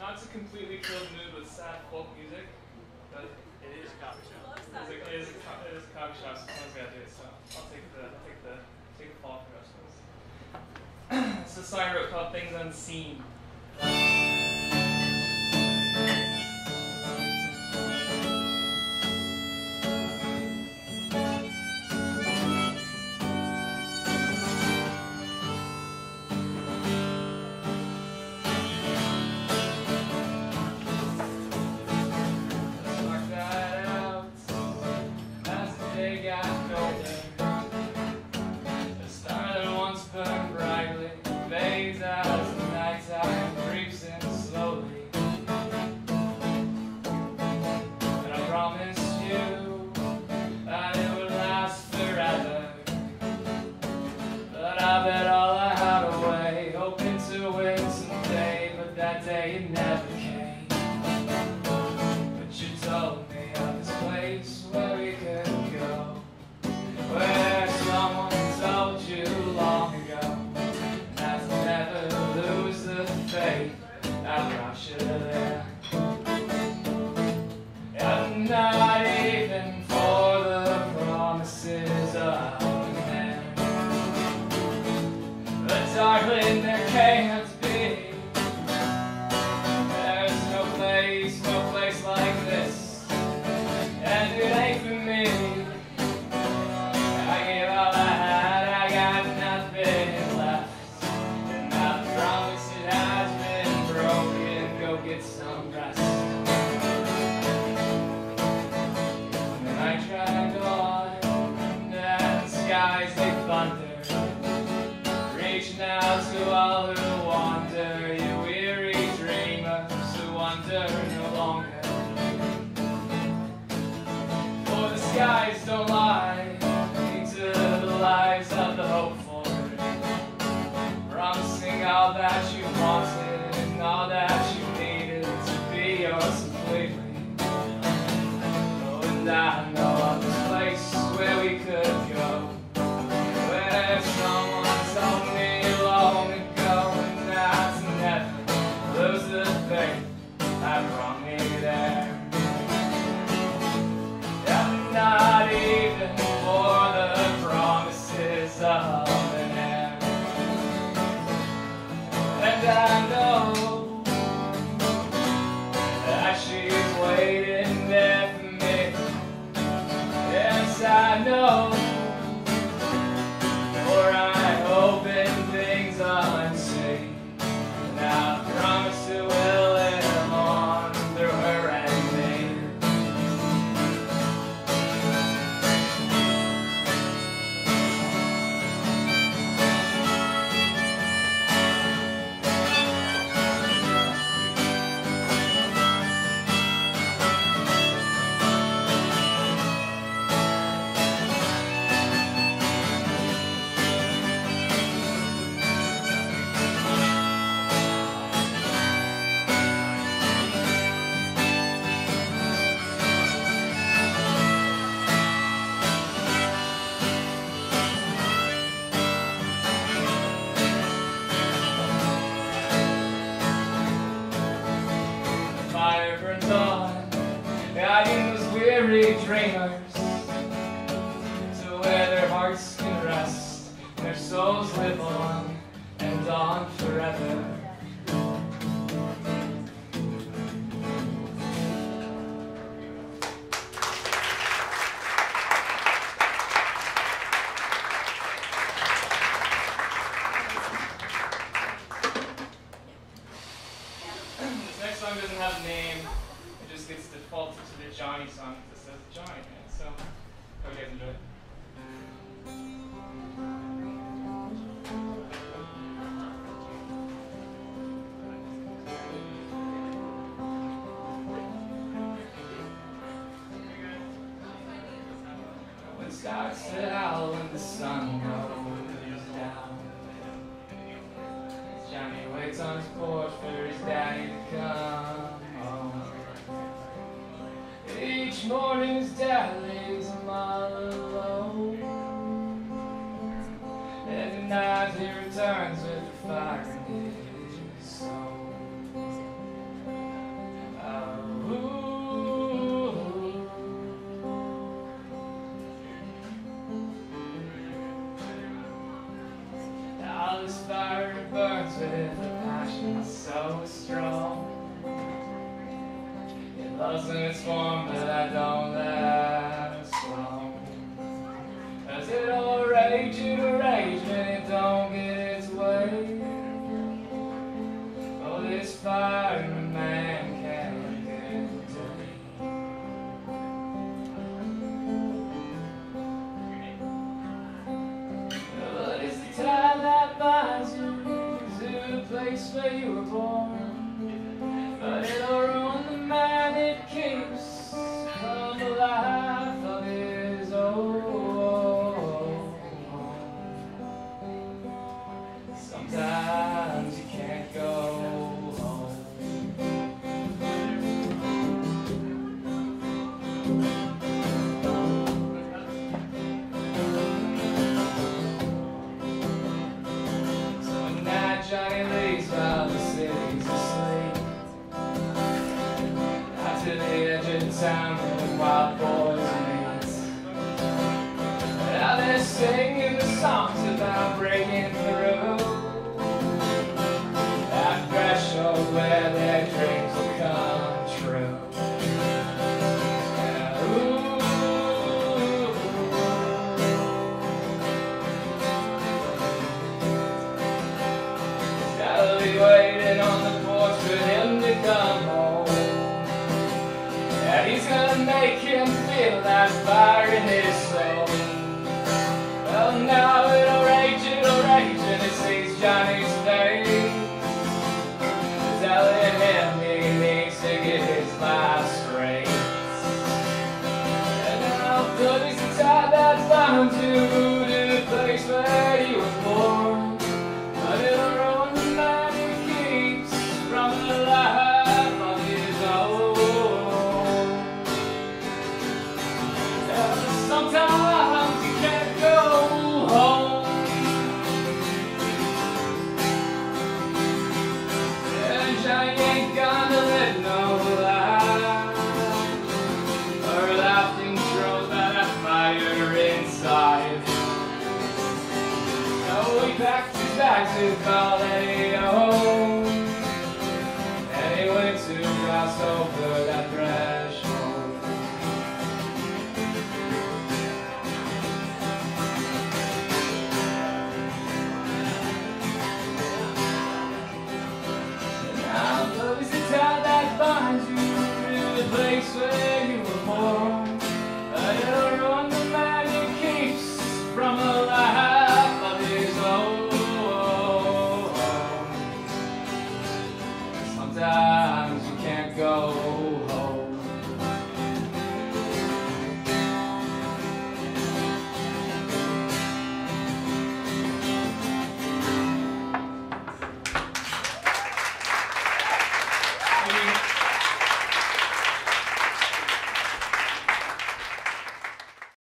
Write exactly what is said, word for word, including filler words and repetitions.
not to completely kill the mood with sad folk music, but it is a coffee shop. It is a, it is a, it is a coffee shop, so someone's got to do it. So I'll take the I'll take the take the fall for the rest of this. It's a song I wrote called "Things Unseen." Darling, there can't be. There's no place, no place like this, and it ain't for me. I gave all I had, I got nothing left, and I promise it has been broken. Go get some rest. And the night dragged on, and the skies they thunder. Reaching out to all who wander, you weary dreamers who wander no longer. For the skies don't lie into the lives of the hopeful, promising all that you wanted and all that you needed to be yours completely. Oh, and I know of this place where we could go, where someone told me long ago, and that's never lose the faith that brought me there. And not even for the promises of an air. And I know that she's waiting there for me. Yes, I know. For I open things unseen, and I promise it will live on through her and me. Fire burns on, guiding those weary dreamers to where their hearts can rest, their souls live on and on forever. This next song doesn't have a name, it just gets defaulted to the Johnny song that says Johnny in it, so hope you guys enjoy it. When it starts to howl when the sun goes down, Johnny waits on his porch for his daddy to come home. Each morning his dad lays him all alone, and at night he returns with a fire in his soul. passion so strong. It loves when it's warm, but I don't last long. Cause it'll rage, it'll rage when it don't get its way. Oh, this fire man can't get to me. But it's the tie that binds you to the place where you were born. But it'll ruin the man it keeps from the life of his own. Sometimes you can't go home. So at night Johnny leaves while the city's asleep, out to the edge of town where the wild boys meet. Now they're singing the songs about breaking through that threshold where their dreams will come true. Yeah, ooh. I'll be waiting on the porch for him to come home. Yeah, he's gonna make him feel that fire in his soul. Well, now it'll rage, it'll rage when it sees Johnny's face, telling him he needs to get his life straight. And now blood is the tie that bound you to the place where you were born. But it'll ruin the man he keeps from the life of his own. Yeah, sometimes you can't go home. And Johnny ain't gonna live no life, her life controlled by that fire inside. So he packed his bags to call it